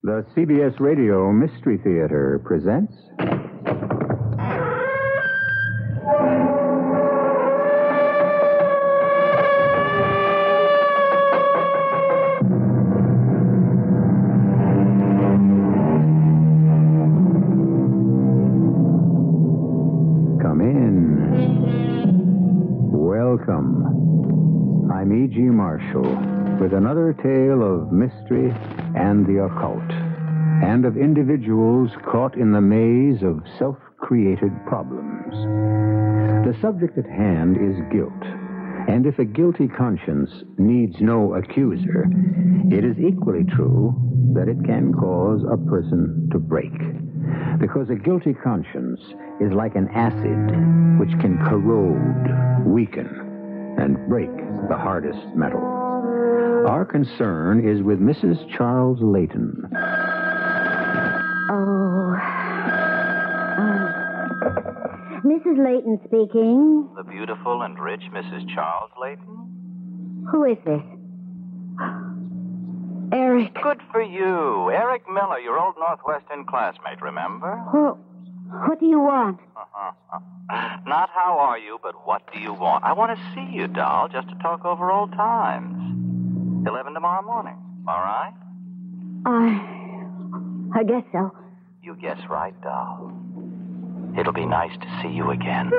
The CBS Radio Mystery Theater presents... Come in. Welcome. I'm E.G. Marshall with another tale of mystery and the occult, and of individuals caught in the maze of self-created problems. The subject at hand is guilt, and if a guilty conscience needs no accuser, it is equally true that it can cause a person to break. Because a guilty conscience is like an acid which can corrode, weaken, and break the hardest metal. Our concern is with Mrs. Charles Layton. Mrs. Layton speaking. The beautiful and rich Mrs. Charles Layton? Who is this? Eric. Good for you. Eric Miller, your old Northwestern classmate, remember? What do you want? Not how are you, but what do you want? I want to see you, doll, just to talk over old times. 11 tomorrow morning, all right? I guess so. You guess right, doll. It'll be nice to see you again.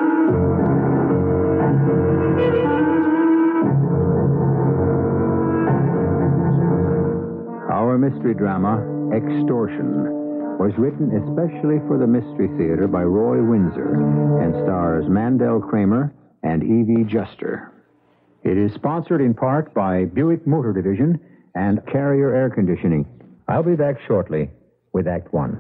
Our mystery drama, Extortion, was written especially for the Mystery Theater by Roy Windsor and stars Mandel Kramer and Evie Juster. It is sponsored in part by Buick Motor Division and Carrier Air Conditioning. I'll be back shortly with Act One.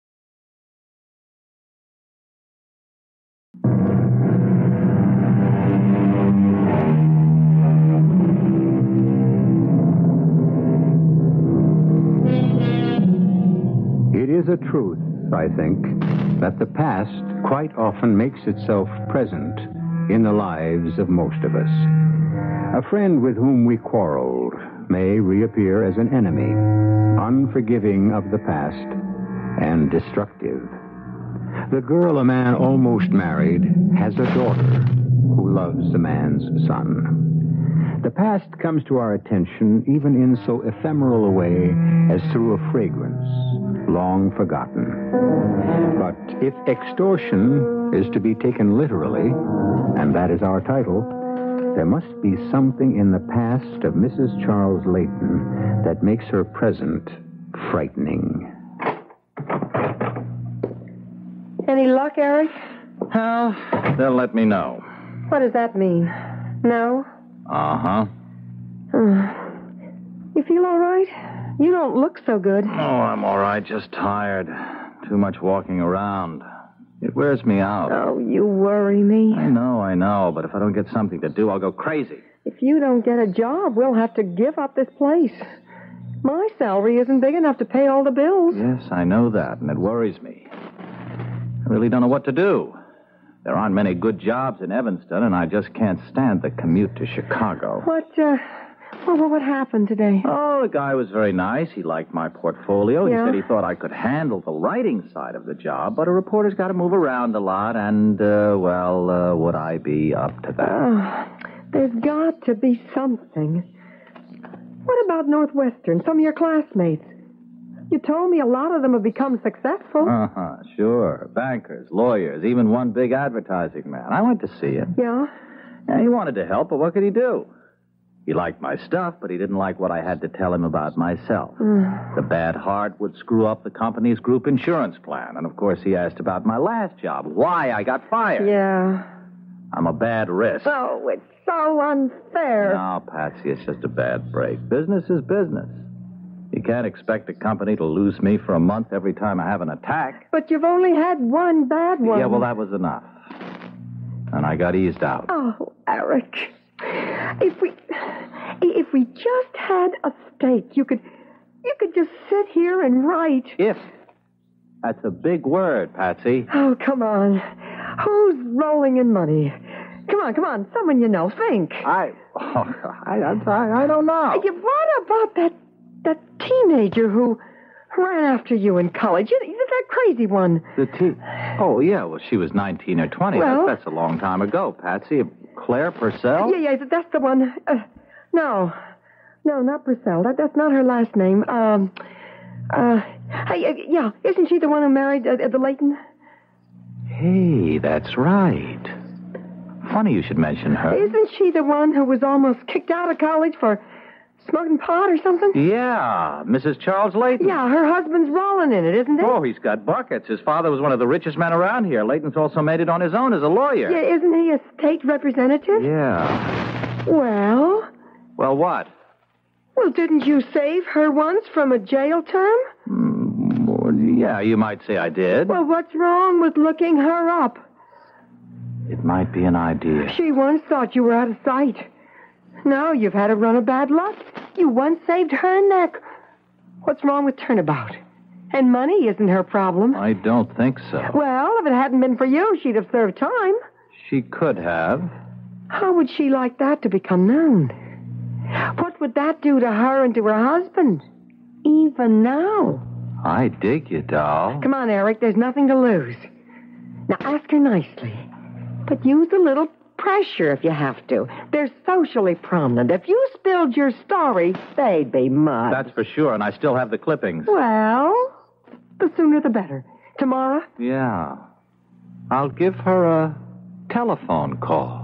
It is a truth, I think, that the past quite often makes itself present in the lives of most of us. A friend with whom we quarreled may reappear as an enemy, unforgiving of the past and destructive. The girl a man almost married has a daughter who loves the man's son. The past comes to our attention even in so ephemeral a way as through a fragrance, long forgotten. But if extortion is to be taken literally, and that is our title, there must be something in the past of Mrs. Charles Layton that makes her present frightening. Any luck, Eric? Well, they'll let me know. What does that mean? No? Uh-huh. You feel all right? You don't look so good. Oh, I'm all right, just tired. Too much walking around. It wears me out. Oh, you worry me. I know, but if I don't get something to do, I'll go crazy. If you don't get a job, we'll have to give up this place. My salary isn't big enough to pay all the bills. Yes, I know that, and it worries me. I really don't know what to do. There aren't many good jobs in Evanston, and I just can't stand the commute to Chicago. What happened today? Oh, the guy was very nice. He liked my portfolio. Yeah? He said he thought I could handle the writing side of the job, but a reporter's got to move around a lot, and, would I be up to that? There's got to be something. What about Northwestern, some of your classmates? You told me a lot of them have become successful. Uh-huh, sure. Bankers, lawyers, even one big advertising man. I went to see him. Yeah? Yeah, he wanted to help, but what could he do? He liked my stuff, but he didn't like what I had to tell him about myself. The bad heart would screw up the company's group insurance plan. And, of course, he asked about my last job, why I got fired. Yeah. I'm a bad risk. Oh, it's so unfair. No, Patsy, it's just a bad break. Business is business. You can't expect a company to lose me for a month every time I have an attack. But you've only had one bad one. Yeah, well, that was enough. And I got eased out. Oh, Eric. If we just had a stake, you could just sit here and write. If. That's a big word, Patsy. Oh, come on. Who's rolling in money? Come on. Someone you know. Think. I don't know. What about that teenager who Ran after you in college. That crazy one. Oh, yeah, well, she was 19 or 20. Well- That's a long time ago, Patsy. Claire Purcell? Yeah, that's the one. No, not Purcell. That's not her last name. Yeah, isn't she the one who married the Layton? Hey, that's right. Funny you should mention her. Isn't she the one who was almost kicked out of college for smoking pot or something? Yeah, Mrs. Charles Layton. Yeah, her husband's rolling in it, isn't it? Oh, he's got buckets. His father was one of the richest men around here. Layton's also made it on his own as a lawyer. Yeah, isn't he a state representative? Yeah. Well, Well, what? didn't you save her once from a jail term? Well, yeah, you might say I did. Well, what's wrong with looking her up? It might be an idea. She once thought you were out of sight. Now you've had a run of bad luck. You once saved her neck. What's wrong with Turnabout? And money isn't her problem. I don't think so. Well, if it hadn't been for you, she'd have served time. She could have. How would she like that to become known? What would that do to her and to her husband? Even now. I dig you, doll. Come on, Eric, there's nothing to lose. Now ask her nicely. But use a little pressure if you have to. They're socially prominent. If you spilled your story, they'd be mud. That's for sure, and I still have the clippings. Well, the sooner the better. Tomorrow? Yeah. I'll give her a telephone call.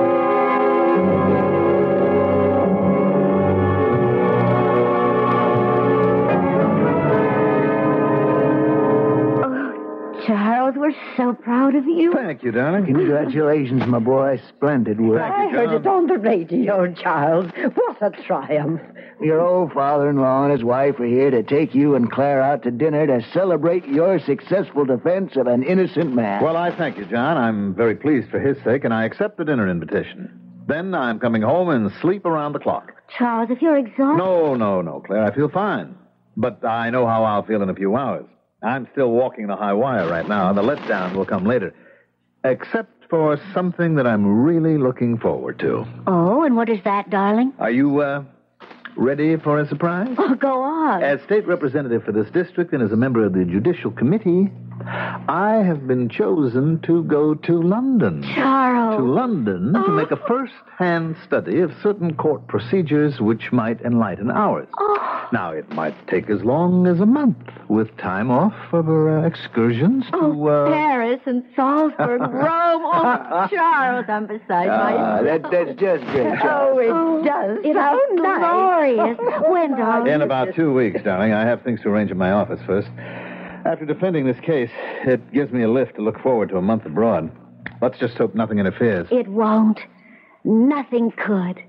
Charles, we're so proud of you. Thank you, darling. Congratulations, my boy. Splendid work. Thank you, I heard John. it on the radio, Charles. What a triumph. Your old father-in-law and his wife are here to take you and Claire out to dinner to celebrate your successful defense of an innocent man. Well, I thank you, John. I'm very pleased for his sake, and I accept the dinner invitation. Then I'm coming home and sleep around the clock. Charles, if you're exhausted... No, Claire. I feel fine. But I know how I'll feel in a few hours. I'm still walking the high wire right now. The letdown will come later. Except for something that I'm really looking forward to. Oh, and what is that, darling? Are you, ready for a surprise? Oh, go on. As state representative for this district and as a member of the Judicial Committee, I have been chosen to go to London. Charles. To London to make a first-hand study of certain court procedures which might enlighten ours. Now, it might take as long as a month with time off for excursions to... Paris and Salzburg, Rome. Oh, Charles, I'm beside myself. That's just great, Oh, Charles. it does. It sound is nice. glorious. When, darling? In about 2 weeks, darling. I have things to arrange in my office first. After defending this case, it gives me a lift to look forward to a month abroad. Let's just hope nothing interferes. It won't. Nothing could.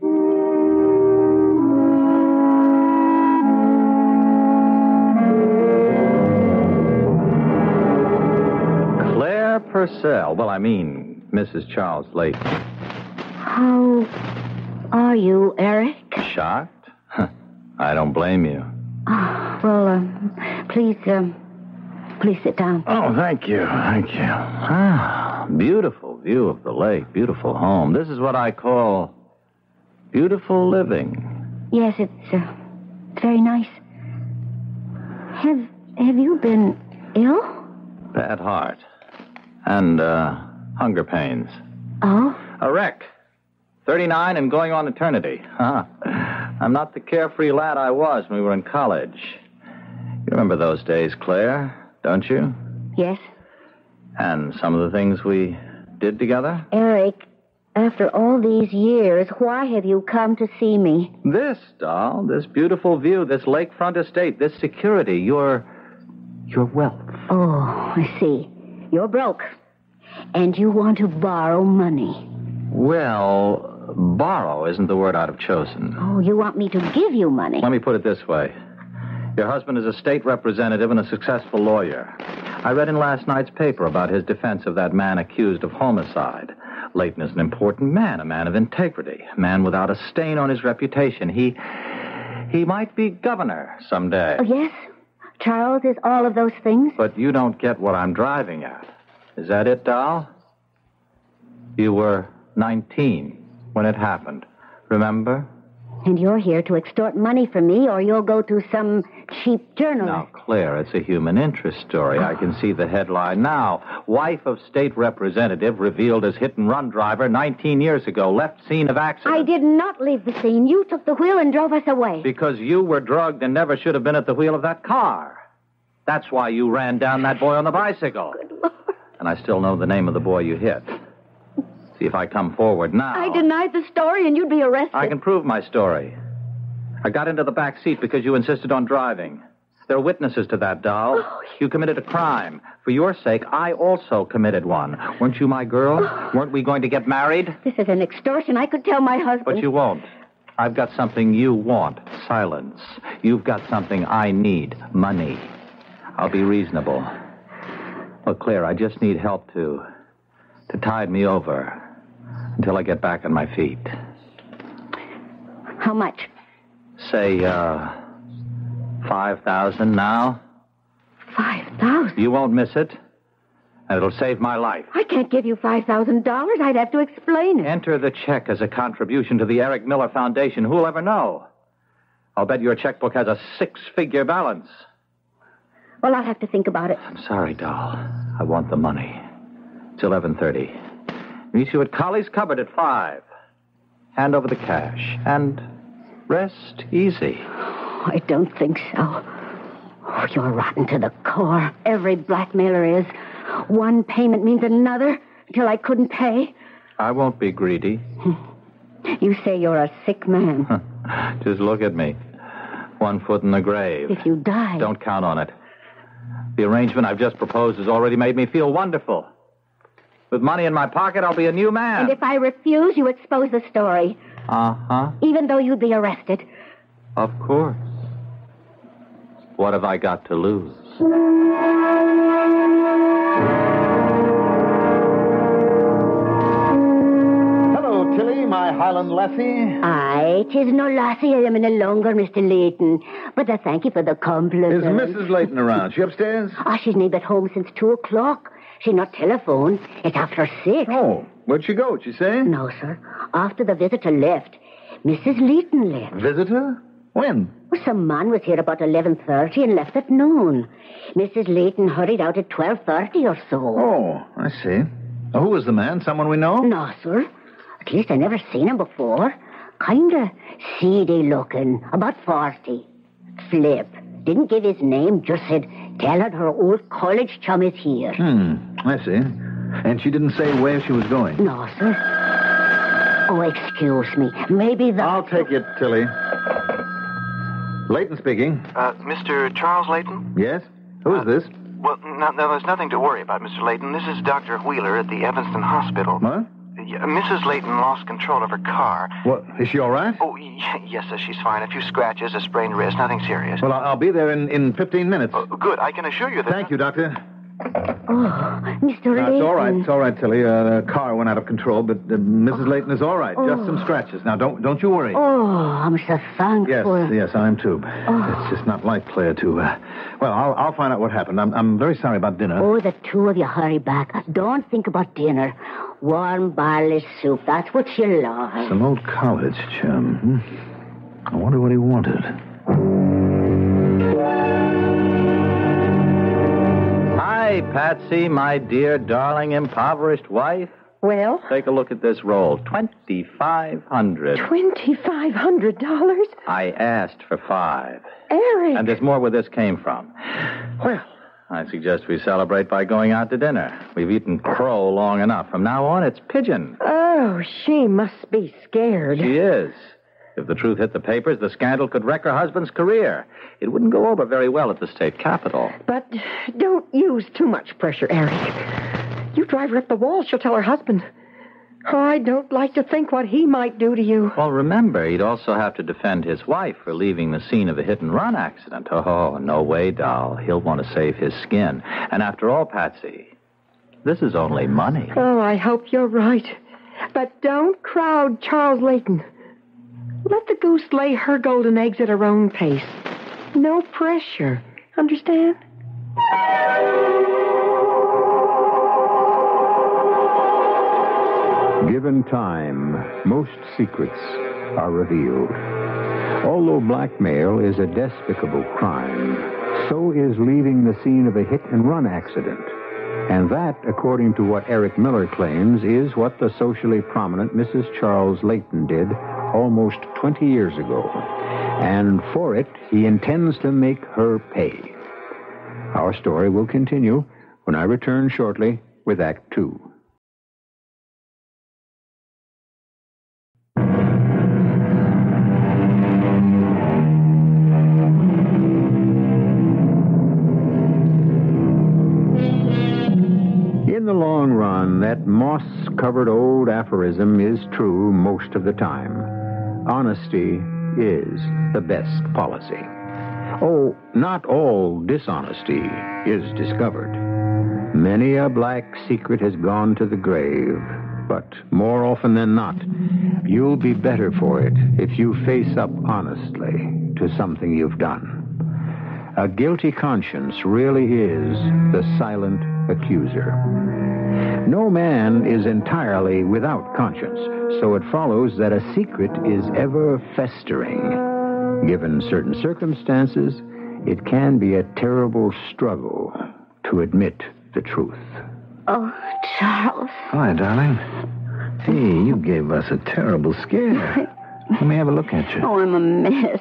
Claire Purcell. Well, I mean, Mrs. Charles Layton. How are you, Eric? Shocked? I don't blame you. Well, please sit down. Oh, thank you. Thank you. Ah, beautiful view of the lake. Beautiful home. This is what I call beautiful living. Yes, it's very nice. Have you been ill? Bad heart. And, hunger pains. Oh? A wreck. 39 and going on eternity. Huh. I'm not the carefree lad I was when we were in college. You remember those days, Claire, don't you? Yes. And some of the things we did together? Eric, after all these years, why have you come to see me? This, doll, this beautiful view, this lakefront estate, this security, your wealth. Oh, I see. You're broke. And you want to borrow money. Well, borrow isn't the word I'd have chosen. Oh, you want me to give you money? Let me put it this way. Your husband is a state representative and a successful lawyer. I read in last night's paper about his defense of that man accused of homicide. Layton is an important man, a man of integrity, a man without a stain on his reputation. He might be governor someday. Oh, yes? Charles is all of those things? But you don't get what I'm driving at. Is that it, doll? You were 19 when it happened. Remember? And you're here to extort money from me, or you'll go to some cheap journalist. Now, Claire, it's a human interest story. I can see the headline now. Wife of state representative revealed as hit-and-run driver 19 years ago. Left scene of accident. I did not leave the scene. You took the wheel and drove us away. Because you were drugged and never should have been at the wheel of that car. That's why you ran down that boy on the bicycle. Good Lord. And I still know the name of the boy you hit. See if I come forward now. I denied the story, and you'd be arrested. I can prove my story. I got into the back seat because you insisted on driving. There are witnesses to that, doll. You committed a crime. For your sake, I also committed one. Weren't you my girl? Weren't we going to get married? This is an extortion. I could tell my husband. But you won't. I've got something you want. Silence. You've got something I need. Money. I'll be reasonable. Look, Claire, I just need help to tide me over until I get back on my feet. How much? Say, 5,000 now. 5,000? You won't miss it, and it'll save my life. I can't give you $5,000. I'd have to explain it. Enter the check as a contribution to the Eric Miller Foundation. Who'll ever know? I'll bet your checkbook has a 6-figure balance. Well, I'll have to think about it. I'm sorry, doll. I want the money. It's 11:30. Meet you at Colley's cupboard at 5. Hand over the cash. And rest easy. I don't think so. Oh, you're rotten to the core. Every blackmailer is. One payment means another until I couldn't pay. I won't be greedy. You say you're a sick man. Just look at me. 1 foot in the grave. If you die... Don't count on it. The arrangement I've just proposed has already made me feel wonderful. With money in my pocket, I'll be a new man. And if I refuse, you expose the story. Uh-huh. Even though you'd be arrested. Of course. What have I got to lose? Hello, Tilly, my Highland lassie. Aye, 'tis no lassie I am any longer, Mr. Leighton. But I thank you for the compliment. Is Mrs. Leighton around? She upstairs? She's not at home since 2 o'clock. She not telephone. It's after 6. Oh, where'd she go? Did she say? No, sir. After the visitor left, Mrs. Leighton left. Visitor? When? Well, some man was here about 11:30 and left at noon. Mrs. Leighton hurried out at 12:30 or so. Oh, I see. Who was the man? Someone we know? No, sir. At least I never seen him before. Kinda seedy looking, about 40. Flip. Didn't give his name, just said, tell her old college chum is here. I see. And she didn't say where she was going? No, sir. Oh, excuse me. Maybe the... I'll take it, Tilly. Leighton speaking. Mr. Charles Leighton? Yes? Who is this? Well, no, there's nothing to worry about, Mr. Leighton. This is Dr. Wheeler at the Evanston Hospital. What? Mrs. Leighton lost control of her car. What? Is she all right? Oh, yes, sir, she's fine. A few scratches, a sprained wrist, nothing serious. Well, I'll be there in 15 minutes. Good. I can assure you that... Thank you, Doctor. Oh, Mr. Leighton. It's all right. It's all right, Tilly. The car went out of control, but Mrs. Leighton is all right. Just some scratches. Now, don't you worry. Oh, I'm so thankful. Yes, I am too. It's just not like Claire to... Well, I'll find out what happened. I'm very sorry about dinner. Oh, the two of you hurry back. Don't think about dinner. Warm barley soup. That's what you love. Some old college chum. I wonder what he wanted. Hi, Patsy, my dear, darling, impoverished wife. Well? Take a look at this roll. $2,500. $2,500? I asked for 5. Eric! And there's more where this came from. Well, I suggest we celebrate by going out to dinner. We've eaten crow long enough. From now on, it's pigeon. Oh, she must be scared. She is. If the truth hit the papers, the scandal could wreck her husband's career. It wouldn't go over very well at the state capitol. But don't use too much pressure, Eric. You drive her up the wall, she'll tell her husband. Oh, I don't like to think what he might do to you. Well, remember, he'd also have to defend his wife for leaving the scene of a hit-and-run accident. Oh, no way, doll. He'll want to save his skin. And after all, Patsy, this is only money. Oh, I hope you're right. But don't crowd Charles Leighton. Let the goose lay her golden eggs at her own pace. No pressure. Understand? Given time, most secrets are revealed. Although blackmail is a despicable crime, so is leaving the scene of a hit-and-run accident. And that, according to what Eric Miller claims, is what the socially prominent Mrs. Charles Layton did almost 20 years ago. And for it, he intends to make her pay. Our story will continue when I return shortly with Act Two. In the long run, that moss-covered old aphorism is true most of the time. Honesty is the best policy. Oh, not all dishonesty is discovered. Many a black secret has gone to the grave, but more often than not, you'll be better for it if you face up honestly to something you've done. A guilty conscience really is the silent accuser. No man is entirely without conscience, so it follows that a secret is ever festering. Given certain circumstances, it can be a terrible struggle to admit the truth. Oh, Charles. Hi, darling. Hey, you gave us a terrible scare. Let me have a look at you. Oh, I'm a mess.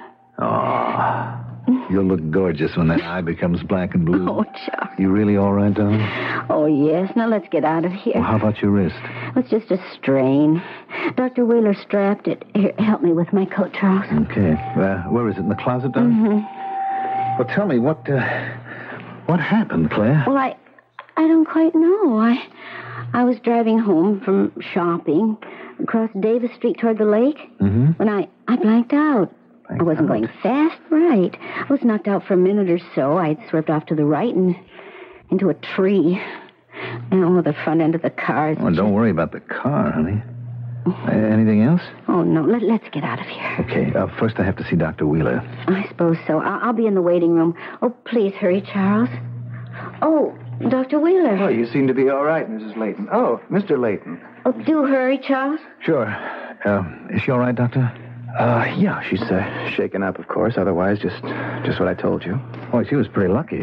Oh, you'll look gorgeous when that eye becomes black and blue. Oh, Charles. You really all right, darling? Oh, yes. Now let's get out of here. Well, how about your wrist? It's just a strain. Dr. Wheeler strapped it. Here, help me with my coat, Charles. Okay. Where is it? In the closet, darling? Mm-hmm. Well, tell me, what happened, Claire? Well, I don't quite know. I was driving home from shopping across Davis Street toward the lake when I blanked out. I wasn't going fast, right. I was knocked out for a minute or so. I'd swerved off to the right and into a tree. And the front end of the car is... Well, don't worry about the car, honey. Anything else? Oh, no. Let's get out of here. Okay. First, I have to see Dr. Wheeler. I suppose so. I'll be in the waiting room. Oh, please hurry, Charles. Oh, Dr. Wheeler. Oh, you seem to be all right, Mrs. Layton. Oh, Mr. Layton. Oh, do hurry, Charles. Sure. Is she all right, Doctor? Yeah, she's shaken up, of course. Otherwise, just what I told you. Oh, she was pretty lucky.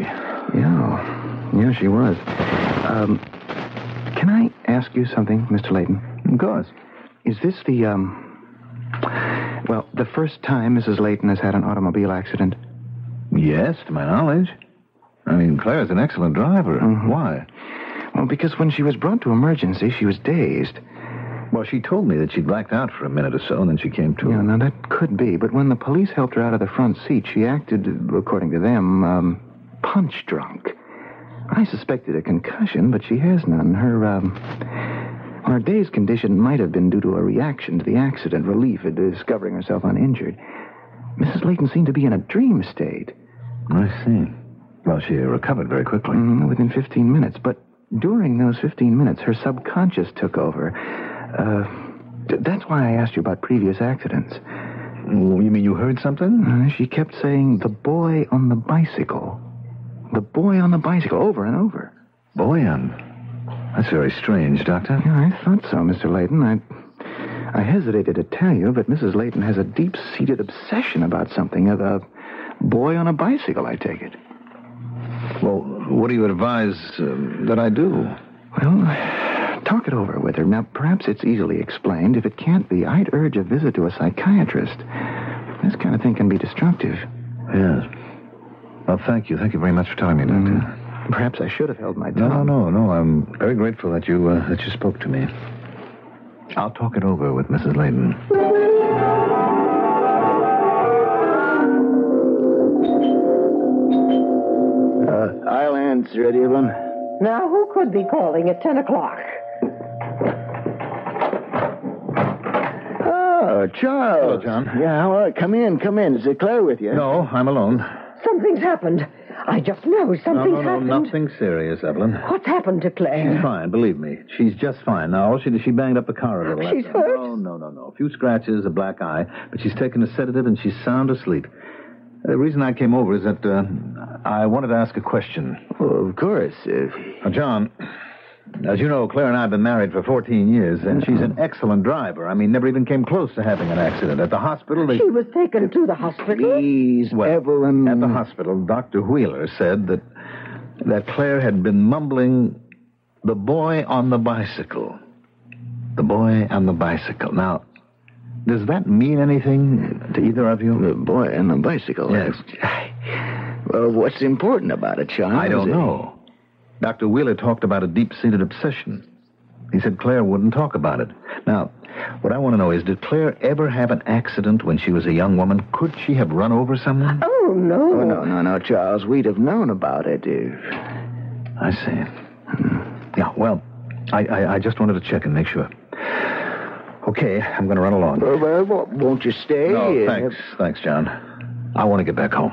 Yeah, she was. Can I ask you something, Mr. Layton? Of course. Is this the first time Mrs. Layton has had an automobile accident? Yes, to my knowledge. I mean, Claire's an excellent driver. Mm-hmm. Why? Well, because when she was brought to emergency, she was dazed. Well, she told me that she blacked out for a minute or so, and then she came to. Yeah, now that could be. But when the police helped her out of the front seat, she acted, according to them, punch drunk. I suspected a concussion, but she has none. Her dazed condition might have been due to a reaction to the accident, relief at discovering herself uninjured. Mrs. Layton seemed to be in a dream state. I see. Well, she recovered very quickly. Within 15 minutes. But during those 15 minutes, her subconscious took over. That's why I asked you about previous accidents. You mean you heard something? She kept saying, the boy on the bicycle. The boy on the bicycle, over and over. Boy on... That's very strange, Doctor. Yeah, I thought so, Mr. Layton. I hesitated to tell you, but Mrs. Layton has a deep-seated obsession about something. A boy on a bicycle, I take it. Well, what do you advise that I do? Well, talk it over with her. Now, perhaps it's easily explained. If it can't be, I'd urge a visit to a psychiatrist. This kind of thing can be destructive. Yes. Well, thank you. Thank you very much for telling me, Doctor. Perhaps I should have held my tongue. No. I'm very grateful that you spoke to me. I'll talk it over with Mrs. Layton. I'll answer it, Evelyn. Now, who could be calling at 10 o'clock? Oh, Charles. Hello, John. Yeah, how are you? Come in. Is Claire with you? No, I'm alone. Something's happened. I just know something's happened. No, nothing serious, Evelyn. What's happened to Claire? She's fine, believe me. She's just fine. Now, she banged up the car a little. She's hurt? No. A few scratches, a black eye, but she's taken a sedative and she's sound asleep. The reason I came over is that I wanted to ask a question. Oh, of course. Now, John, As you know, Claire and I have been married for 14 years, and she's an excellent driver. I mean, never even came close to having an accident. At the hospital, She was taken to the hospital. Please, Evelyn. At the hospital, Dr. Wheeler said that Claire had been mumbling, "The boy on the bicycle. The boy on the bicycle." Now, does that mean anything to either of you? The boy on the bicycle. Yes. Well, what's important about it, Charles? I don't know. Dr. Wheeler talked about a deep-seated obsession. He said Claire wouldn't talk about it. Now, what I want to know is, did Claire ever have an accident when she was a young woman? Could she have run over someone? Oh, no. Oh, no, Charles. We'd have known about it if... I see. Yeah, well, I just wanted to check and make sure. Okay, I'm going to run along. Well, won't you stay? No, thanks. Thanks, John. I want to get back home.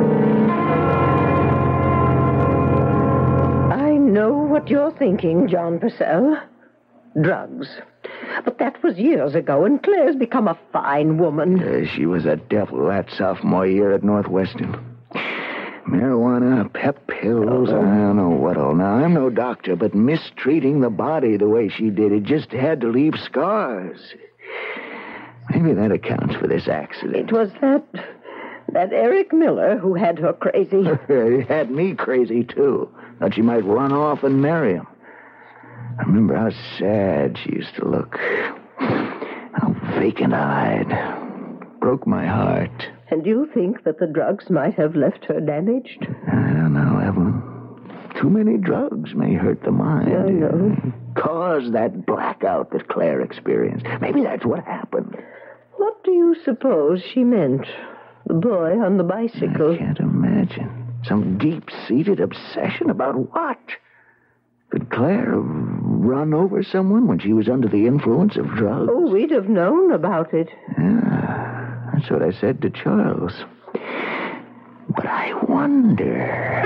I know what you're thinking, John Purcell. Drugs. But that was years ago, and Claire's become a fine woman. She was a devil that sophomore year at Northwestern. Marijuana, pep pills, I don't know what all. Now, I'm no doctor, but mistreating the body the way she did, it just had to leave scars. Maybe that accounts for this accident. It was that Eric Miller who had her crazy. He had me crazy, too. Thought she might run off and marry him. I remember how sad she used to look. How vacant-eyed. Broke my heart. And you think that the drugs might have left her damaged? I don't know, Evelyn. Too many drugs may hurt the mind. I know. Cause that blackout that Claire experienced. Maybe that's what happened. What do you suppose she meant? The boy on the bicycle. I can't imagine. Some deep-seated obsession about what? Could Claire have run over someone when she was under the influence of drugs? Oh, we'd have known about it. Yeah, that's what I said to Charles. But I wonder...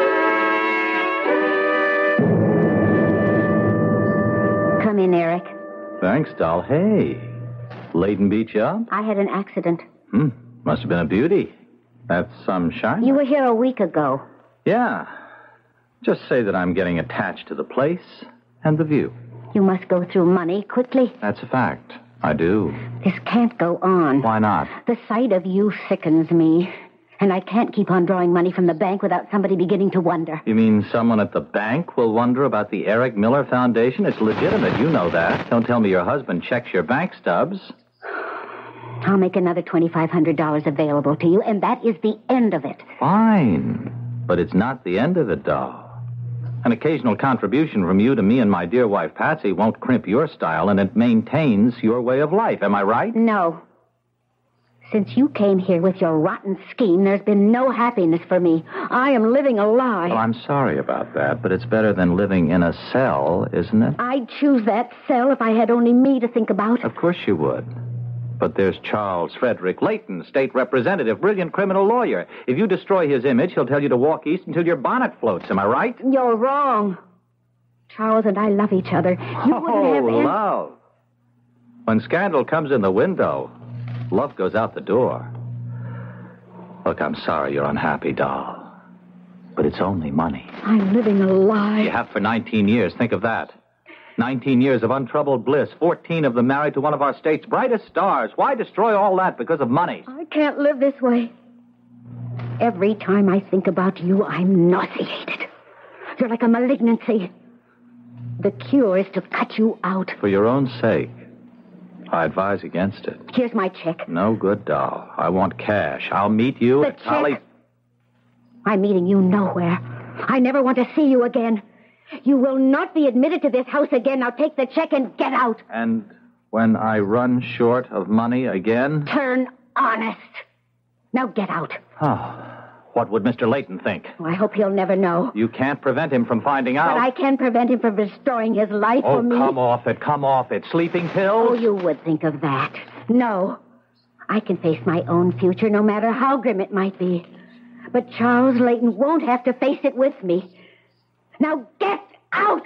Come in, Eric. Thanks, doll. Hey, Layton beat you up? I had an accident. Must have been a beauty. That's some shine. You were here a week ago. Yeah. Just say that I'm getting attached to the place and the view. You must go through money quickly. That's a fact. I do. This can't go on. Why not? The sight of you sickens me. And I can't keep on drawing money from the bank without somebody beginning to wonder. You mean someone at the bank will wonder about the Eric Miller Foundation? It's legitimate. You know that. Don't tell me your husband checks your bank stubs. I'll make another $2,500 available to you, and that is the end of it. Fine. But it's not the end of it, doll. An occasional contribution from you to me and my dear wife, Patsy, won't crimp your style, and it maintains your way of life. Am I right? No. Since you came here with your rotten scheme, there's been no happiness for me. I am living a lie. Well, I'm sorry about that, but it's better than living in a cell, isn't it? I'd choose that cell if I had only me to think about. Of course you would. But there's Charles Frederick Layton, state representative, brilliant criminal lawyer. If you destroy his image, he'll tell you to walk east until your bonnet floats. Am I right? You're wrong. Charles and I love each other. You wouldn't have... love. When scandal comes in the window, love goes out the door. Look, I'm sorry you're unhappy, doll. But it's only money. I'm living a lie. You have for 19 years. Think of that. 19 years of untroubled bliss, 14 of them married to one of our state's brightest stars. Why destroy all that because of money? I can't live this way. Every time I think about you, I'm nauseated. You're like a malignancy. The cure is to cut you out. For your own sake, I advise against it. Here's my check. No good, doll. I want cash. I'll meet you at Holly. I'm meeting you nowhere. I never want to see you again. You will not be admitted to this house again. Now take the check and get out. And when I run short of money again? Turn honest. Now get out. Oh, what would Mr. Layton think? Oh, I hope he'll never know. You can't prevent him from finding out. But I can prevent him from restoring his life for me. Oh, come off it. Come off it. Sleeping pills? Oh, you would think of that. No. I can face my own future no matter how grim it might be. But Charles Layton won't have to face it with me. Now get out!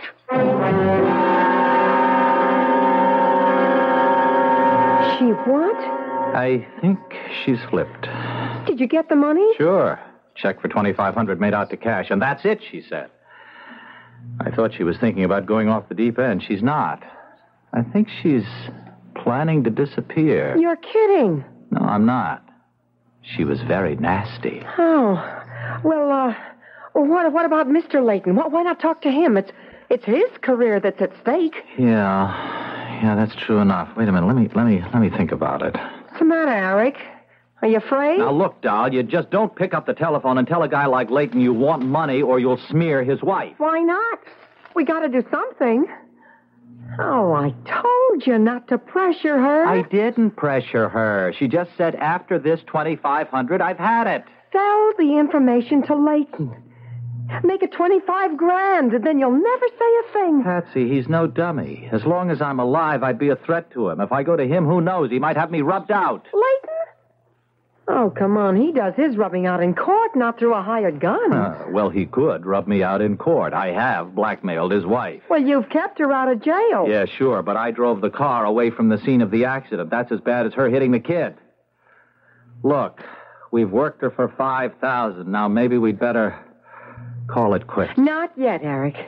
She what? I think she's flipped. Did you get the money? Sure. Check for $2,500 made out to cash, and that's it, she said. I thought she was thinking about going off the deep end. She's not. I think she's planning to disappear. You're kidding. No, I'm not. She was very nasty. Oh. Well, what about Mr. Layton? Why not talk to him? It's his career that's at stake. Yeah, that's true enough. Wait a minute. Let me think about it. What's the matter, Eric? Are you afraid? Now, look, doll, you just don't pick up the telephone and tell a guy like Layton you want money or you'll smear his wife. Why not? We got to do something. Oh, I told you not to pressure her. I didn't pressure her. She just said, after this $2,500, I've had it. Sell the information to Layton. Make it $25,000, and then you'll never say a thing. Patsy, he's no dummy. As long as I'm alive, I'd be a threat to him. If I go to him, who knows? He might have me rubbed out. Layton? Oh, come on. He does his rubbing out in court, not through a hired gun. Well, he could rub me out in court. I have blackmailed his wife. Well, you've kept her out of jail. Yeah, sure, but I drove the car away from the scene of the accident. That's as bad as her hitting the kid. Look, we've worked her for $5,000. Now, maybe we'd better call it quits. Not yet, Eric.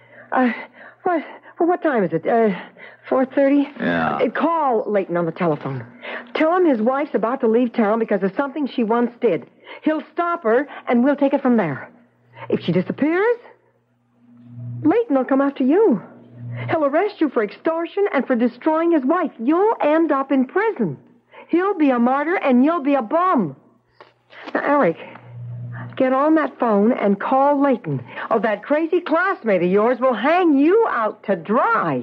What time is it? 4:30? Yeah. Call Layton on the telephone. Tell him his wife's about to leave town because of something she once did. He'll stop her, and we'll take it from there. If she disappears, Layton will come after you. He'll arrest you for extortion and for destroying his wife. You'll end up in prison. He'll be a martyr, and you'll be a bum. Now, Eric, get on that phone and call Layton. Oh, that crazy classmate of yours will hang you out to dry.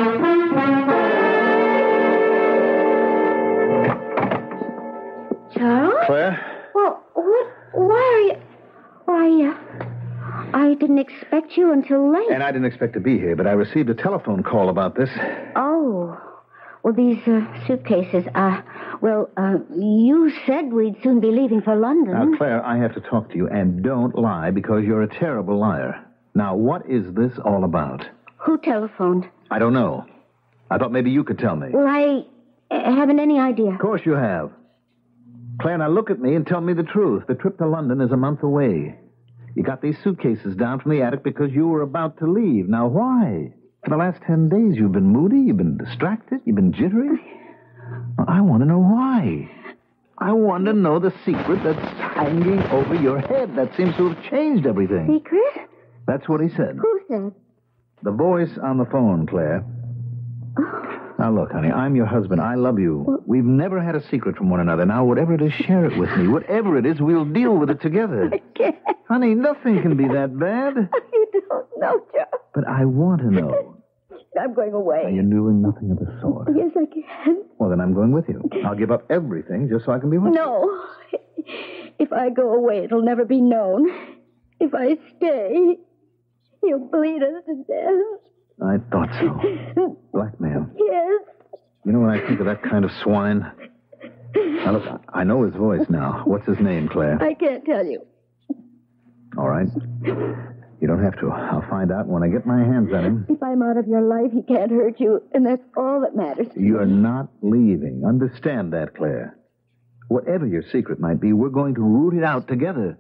Charles? Claire? Well, why are you... I didn't expect you until late. And I didn't expect to be here, but I received a telephone call about this. Oh. Well, these suitcases, you said we'd soon be leaving for London. Now, Claire, I have to talk to you, and don't lie, because you're a terrible liar. Now, what is this all about? Who telephoned? I don't know. I thought maybe you could tell me. Well, I haven't any idea. Of course you have. Claire, now look at me and tell me the truth. The trip to London is a month away. You got these suitcases down from the attic because you were about to leave. Now, why? For the last 10 days, you've been moody, you've been distracted, you've been jittery. Well, I want to know why. I want to know the secret that's hanging over your head. That seems to have changed everything. Secret? That's what he said. Who said? The voice on the phone, Claire. Now, look, honey, I'm your husband. I love you. We've never had a secret from one another. Now, whatever it is, share it with me. Whatever it is, we'll deal with it together. I can't. Honey, nothing can be that bad. You don't know, Charles. But I want to know. I'm going away. Now, you're doing nothing of the sort. Yes, I can. Well, then I'm going with you. I'll give up everything just so I can be with you. No. If I go away, it'll never be known. If I stay, he'll bleed us to death. I thought so. Blackmail. Yes. You know when I think of that kind of swine? Now, look, I know his voice now. What's his name, Claire? I can't tell you. All right. You don't have to. I'll find out when I get my hands on him. If I'm out of your life, he can't hurt you, and that's all that matters. You're not leaving. Understand that, Claire. Whatever your secret might be, we're going to root it out together.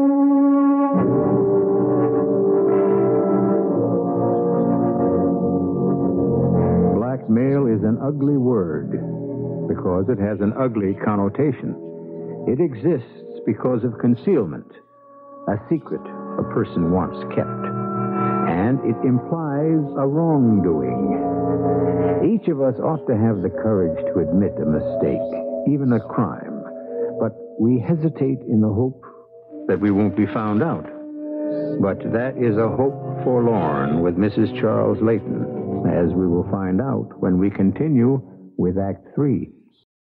Blackmail is an ugly word because it has an ugly connotation. It exists because of concealment, a secret a person once kept, and it implies a wrongdoing. Each of us ought to have the courage to admit a mistake, even a crime, but we hesitate in the hope that we won't be found out. But that is a hope forlorn with Mrs. Charles Layton, as we will find out when we continue with Act 3.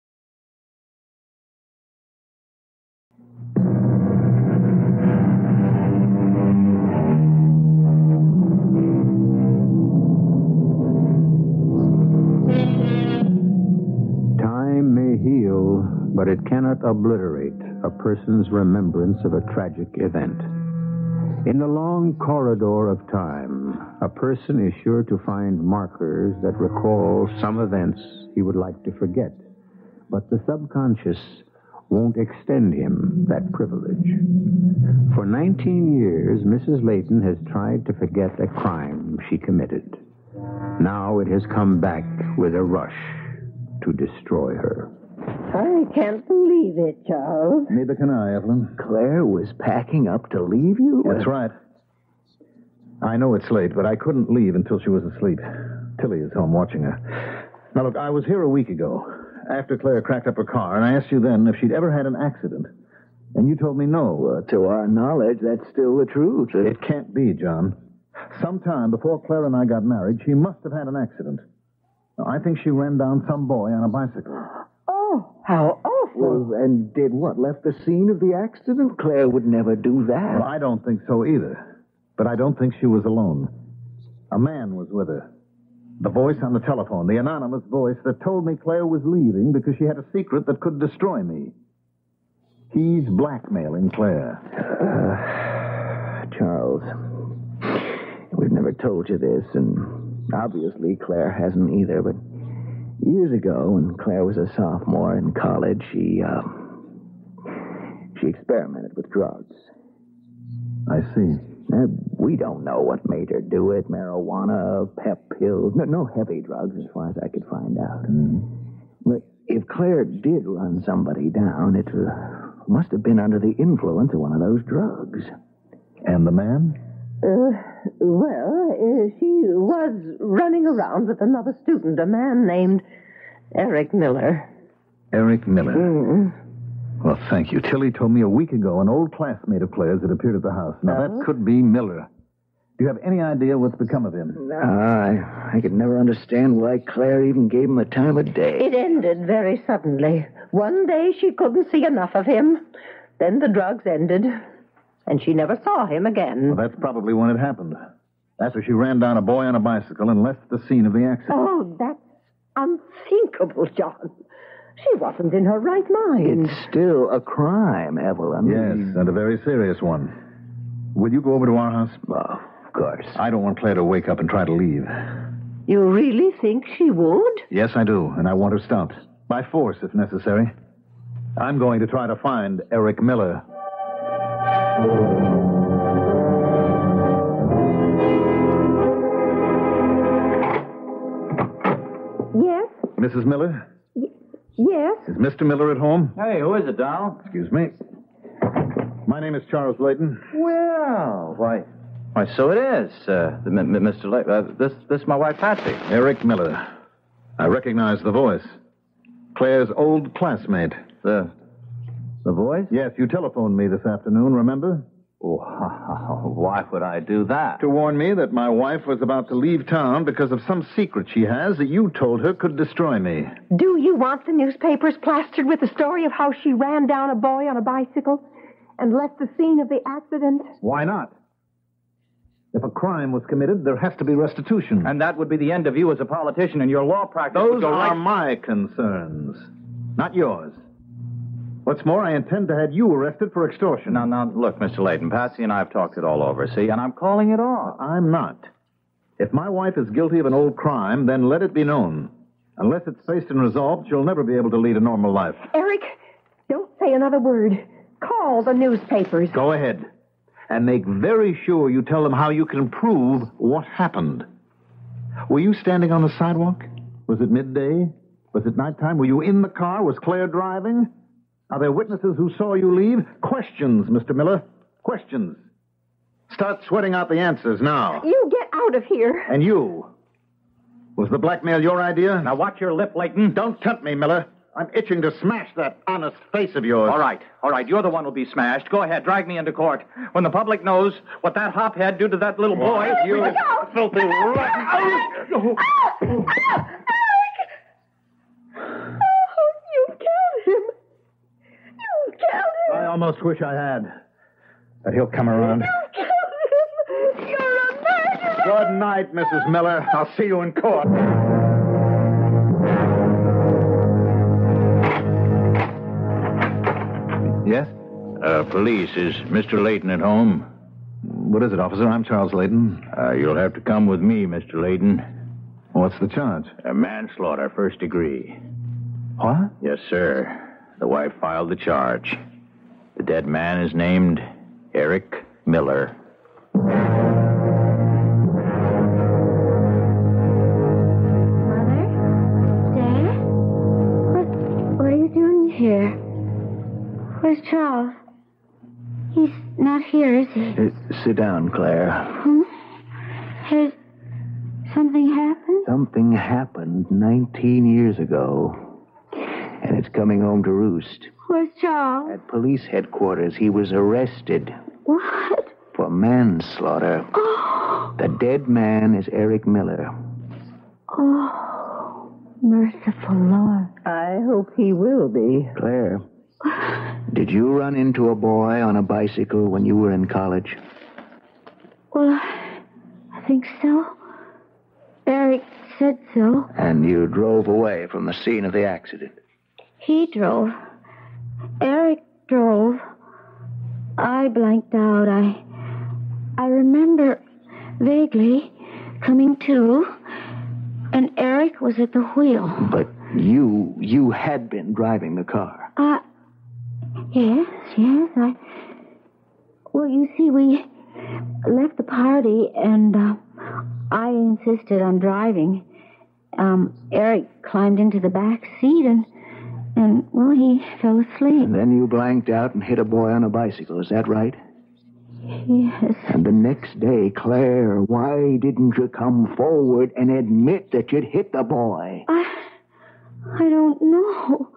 Time may heal, but it cannot obliterate a person's remembrance of a tragic event. In the long corridor of time, a person is sure to find markers that recall some events he would like to forget. But the subconscious won't extend him that privilege. For 19 years, Mrs. Layton has tried to forget a crime she committed. Now it has come back with a rush to destroy her. I can't believe it, Charles. Neither can I, Evelyn. Claire was packing up to leave you? That's right. I know it's late, but I couldn't leave until she was asleep. Tilly is home watching her. Now, look, I was here a week ago, after Claire cracked up her car, and I asked you then if she'd ever had an accident. And you told me no. To our knowledge, that's still the truth. It can't be, John. Sometime before Claire and I got married, she must have had an accident. Now, I think she ran down some boy on a bicycle. Oh, how awful. Well, and did what? Left the scene of the accident? Claire would never do that. Well, I don't think so either. But I don't think she was alone. A man was with her. The voice on the telephone, the anonymous voice that told me Claire was leaving because she had a secret that could destroy me. He's blackmailing Claire. Charles, we've never told you this, and obviously Claire hasn't either, but years ago, when Claire was a sophomore in college, she experimented with drugs. I see. We don't know what made her do it. Marijuana, pep pills. No heavy drugs, as far as I could find out. But if Claire did run somebody down, it must have been under the influence of one of those drugs. And the man? She was running around with another student, a man named Eric Miller. Eric Miller? Well, thank you. Tilly told me a week ago an old classmate of Claire's had appeared at the house. Now, that could be Miller. Do you have any idea what's become of him? I could never understand why Claire even gave him the time of day. It ended very suddenly. One day she couldn't see enough of him. Then the drugs ended, and she never saw him again. Well, that's probably when it happened. After she ran down a boy on a bicycle and left the scene of the accident. Oh, that's unthinkable, John. She wasn't in her right mind. It's still a crime, Evelyn. Yes, and a very serious one. Will you go over to our house? Oh, of course. I don't want Claire to wake up and try to leave. You really think she would? Yes, I do, and I want her stopped. By force, if necessary. I'm going to try to find Eric Miller. Yes? Mrs. Miller? Yes? Is Mr. Miller at home? Hey, who is it, Donald? Excuse me. My name is Charles Layton. Well, why, so it is, Mr. Layton. This is my wife, Patsy. Eric Miller. I recognize the voice. Claire's old classmate. The voice? Yes, you telephoned me this afternoon, remember? Oh, why would I do that? To warn me that my wife was about to leave town because of some secret she has that you told her could destroy me. Do you want the newspapers plastered with the story of how she ran down a boy on a bicycle and left the scene of the accident? Why not? If a crime was committed, there has to be restitution. And that would be the end of you as a politician and your law practice. Those are my concerns, not yours. What's more, I intend to have you arrested for extortion. Now, look, Mr. Layton, Patsy and I have talked it all over, see, and I'm calling it off. I'm not. If my wife is guilty of an old crime, then let it be known. Unless it's faced and resolved, she'll never be able to lead a normal life. Eric, don't say another word. Call the newspapers. Go ahead. And make very sure you tell them how you can prove what happened. Were you standing on the sidewalk? Was it midday? Was it nighttime? Were you in the car? Was Claire driving? Are there witnesses who saw you leave? Questions, Mr. Miller. Questions. Start sweating out the answers now. You get out of here. And you. Was the blackmail your idea? Now, watch your lip, Layton. Don't tempt me, Miller. I'm itching to smash that honest face of yours. All right. You're the one who'll be smashed. Go ahead, drag me into court. When the public knows what that hophead did to that little boy... You filthy rotten... You killed him. You killed him. I almost wish I had. But he'll come around. You killed him. You're a murderer. Good night, Mrs. Miller. I'll see you in court. Yes? Police. Is Mr. Layton at home? What is it, officer? I'm Charles Layton. You'll have to come with me, Mr. Layton. What's the charge? Manslaughter, first degree. What? Yes, sir. The wife filed the charge. The dead man is named Eric Miller. Mother? Dad? What are you doing here? Where's Charles? He's not here, is he? Sit down, Claire. Has something happened? Something happened 19 years ago, and it's coming home to roost. Where's Charles? At police headquarters, he was arrested What? for manslaughter. Oh, The dead man is Eric Miller. oh, merciful Lord. I hope he will be. Claire, did you run into a boy on a bicycle when you were in college? Well, I think so. Eric said so. And you drove away from the scene of the accident? He drove. Eric drove. I blanked out. I remember vaguely coming to, and Eric was at the wheel. But you had been driving the car. Yes. Well, you see, we left the party, and I insisted on driving. Eric climbed into the back seat, and well, he fell asleep. And then you blanked out and hit a boy on a bicycle, is that right? Yes. And the next day, Claire, why didn't you come forward and admit that you'd hit the boy? I don't know.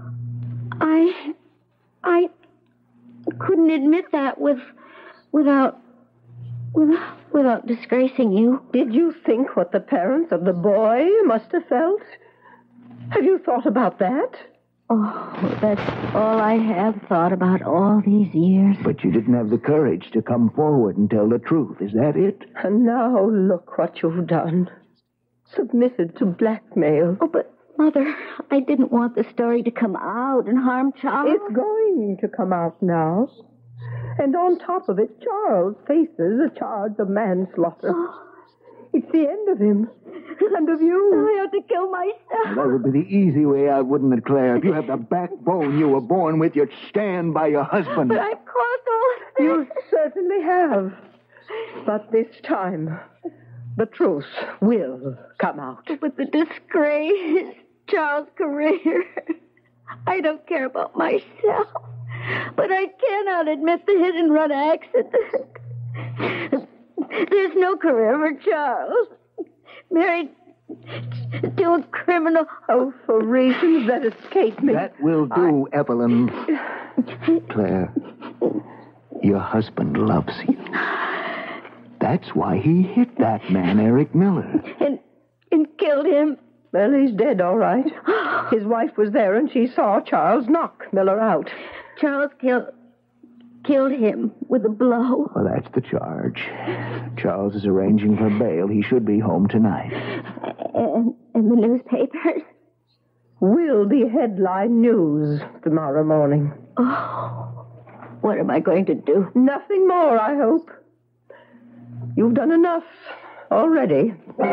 I couldn't admit that without disgracing you. Did you think what the parents of the boy must have felt? Have you thought about that? Oh, that's all I have thought about all these years. But you didn't have the courage to come forward and tell the truth, is that it? And now look what you've done. Submitted to blackmail. Oh, but, Mother, I didn't want the story to come out and harm Charles. It's going to come out now. And on top of it, Charles faces a charge of manslaughter. Oh. It's the end of him. And of you. I ought to kill myself. That would be the easy way out, wouldn't it, Claire? If you have the backbone you were born with, you'd stand by your husband. But I've caused all this. You certainly have. But this time, the truth will come out. But the disgrace, Charles' career. I don't care about myself. But I cannot admit the hit-and-run accident. There's no career for Charles. Married to a criminal. Oh, for reasons that escape me. That will do, Evelyn. Claire, your husband loves you. That's why he hit that man, Eric Miller. And killed him. Well, he's dead, all right. His wife was there, and she saw Charles knock Miller out. Charles killed him with a blow. Well, that's the charge. Charles is arranging for bail. He should be home tonight. And the newspapers? Will be headline news tomorrow morning. Oh, what am I going to do? Nothing more, I hope. You've done enough already.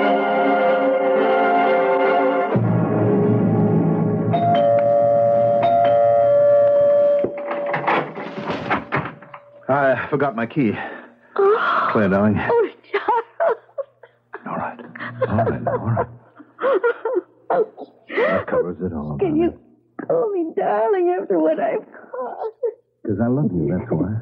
I forgot my key. Oh. Claire, darling. Oh, Charles. All right. That covers it all. Can you call me darling after what I've caused? Because I love you, that's why.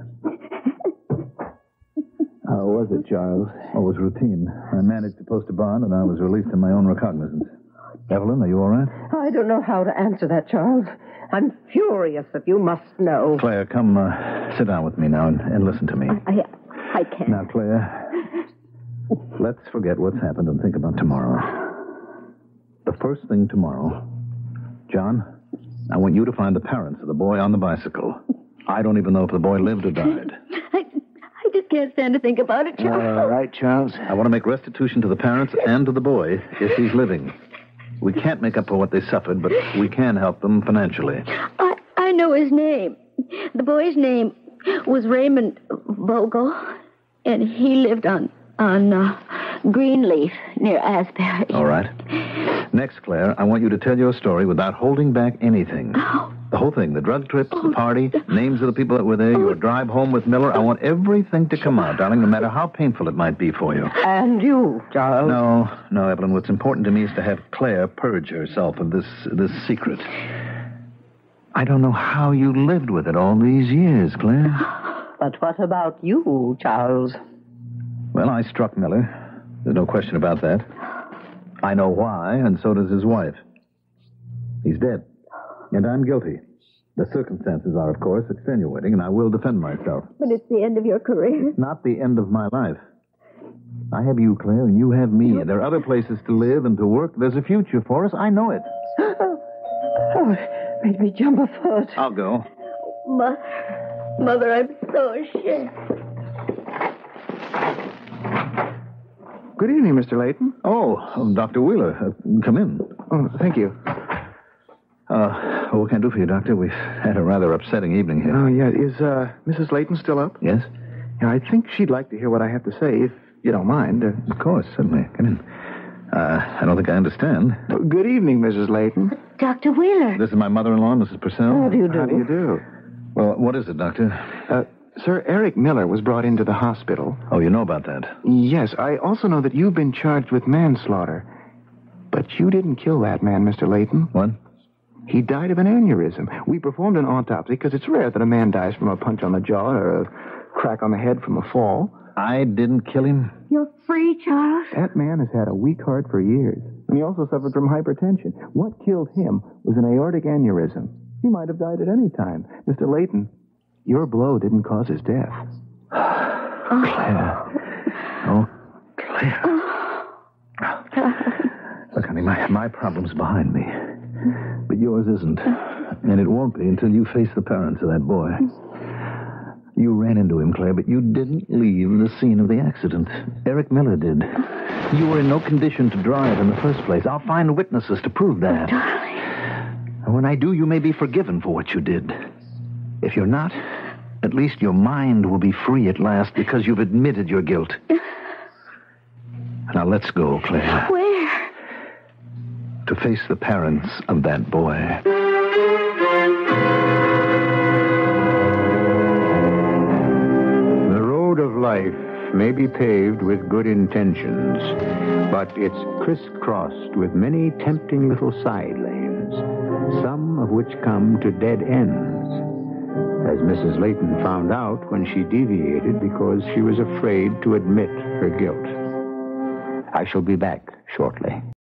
How was it, Charles? Oh, it was routine. I managed to post a bond, and I was released in my own recognizance. Evelyn, are you all right? I don't know how to answer that, Charles. I'm furious, if you must know. Claire, come sit down with me now and listen to me. I can't. Now, Claire, let's forget what's happened and think about tomorrow. The first thing tomorrow, John, I want you to find the parents of the boy on the bicycle. I don't even know if the boy lived or died. I just can't stand to think about it, Charles. All right, Charles. I want to make restitution to the parents and to the boy if he's living. We can't make up for what they suffered, but we can help them financially. I know his name. The boy's name was Raymond Vogel, and he lived on Greenleaf near Asbury. All right. Next, Claire, I want you to tell your story without holding back anything. Oh. The whole thing. The drug trips, the party, names of the people that were there, your drive home with Miller. I want everything to come out, darling, no matter how painful it might be for you. And you, Charles. No, Evelyn. What's important to me is to have Claire purge herself of this secret. I don't know how you lived with it all these years, Claire. But what about you, Charles? Well, I struck Miller. There's no question about that. I know why, and so does his wife. He's dead, and I'm guilty. The circumstances are, of course, extenuating, and I will defend myself. But it's the end of your career. It's not the end of my life. I have you, Claire, and you have me. There are other places to live and to work. There's a future for us. I know it. Oh, it made me jump a foot. I'll go. Mother, I'm so ashamed. Good evening, Mr. Layton. Oh, Dr. Wheeler. Come in. Oh, thank you. What can I do for you, Doctor? We've had a rather upsetting evening here. Oh, yeah. Is Mrs. Layton still up? Yes? Yeah, I think she'd like to hear what I have to say, if you don't mind. Of course, certainly. Come in. I don't think I understand. Good evening, Mrs. Layton. Dr. Wheeler. This is my mother-in-law, Mrs. Purcell. How do you do? How do you do? Well, what is it, Doctor? Sir, Eric Miller was brought into the hospital. Oh, you know about that? Yes, I also know that you've been charged with manslaughter. But you didn't kill that man, Mr. Layton. What? He died of an aneurysm. We performed an autopsy because it's rare that a man dies from a punch on the jaw or a crack on the head from a fall. I didn't kill him? You're free, Charles. That man has had a weak heart for years. And he also suffered from hypertension. What killed him was an aortic aneurysm. He might have died at any time. Mr. Layton, your blow didn't cause his death. Claire. Oh, Claire. Look, honey, my problem's behind me. But yours isn't. And it won't be until you face the parents of that boy. You ran into him, Claire, but you didn't leave the scene of the accident. Eric Miller did. You were in no condition to drive in the first place. I'll find witnesses to prove that. Oh, darling. And when I do, you may be forgiven for what you did. If you're not, at least your mind will be free at last because you've admitted your guilt. Now let's go, Claire. Where? To face the parents of that boy. The road of life may be paved with good intentions, but it's crisscrossed with many tempting little side lanes, some of which come to dead ends, as Mrs. Layton found out when she deviated because she was afraid to admit her guilt. I shall be back shortly.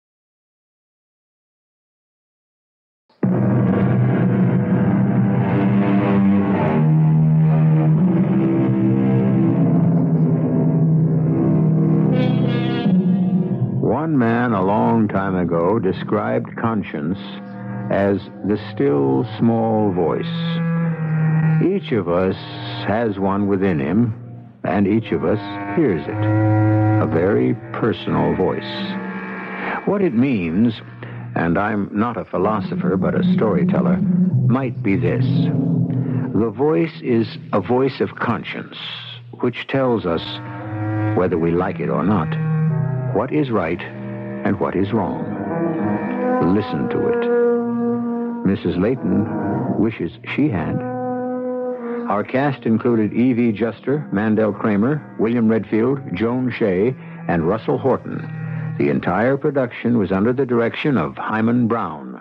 One man a long time ago described conscience as the still small voice. Each of us has one within him, and each of us hears it. A very personal voice. What it means, and I'm not a philosopher but a storyteller, might be this. The voice is a voice of conscience, which tells us, whether we like it or not, what is right and what is wrong. Listen to it. Mrs. Layton wishes she had. Our cast included E.V. Juster, Mandel Kramer, William Redfield, Joan Shea, and Russell Horton. The entire production was under the direction of Hyman Brown.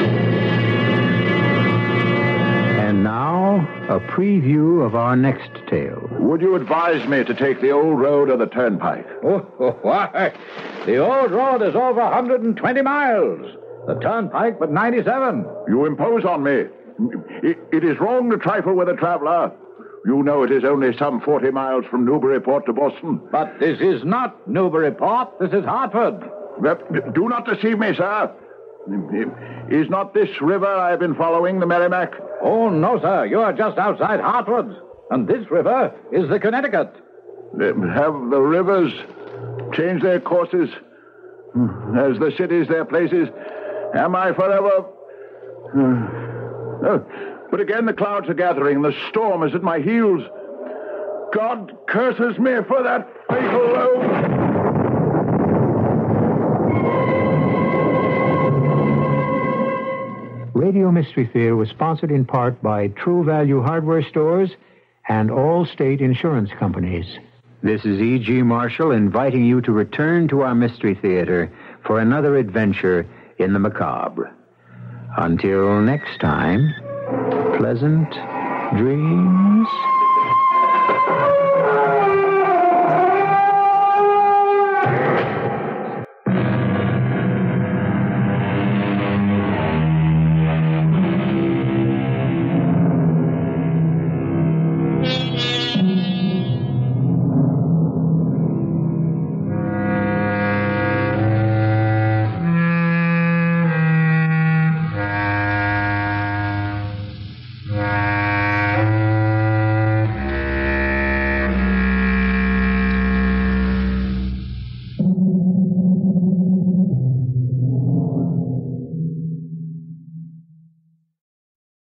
And now, a preview of our next tale. Would you advise me to take the old road or the turnpike? Why, the old road is over 120 miles. The turnpike but 97. You impose on me. It is wrong to trifle with a traveler. You know it is only some 40 miles from Newburyport to Boston. But this is not Newburyport. This is Hartford. Do not deceive me, sir. Is not this river I have been following the Merrimack? Oh, no, sir. You are just outside Hartford. And this river is the Connecticut. Have the rivers changed their courses? As the cities their places? Am I forever... But again the clouds are gathering. The storm is at my heels. God curses me for that fatal load. Radio Mystery Theater was sponsored in part by True Value Hardware Stores and all state insurance companies. This is E.G. Marshall inviting you to return to our Mystery Theater for another adventure in the macabre. Until next time, pleasant dreams.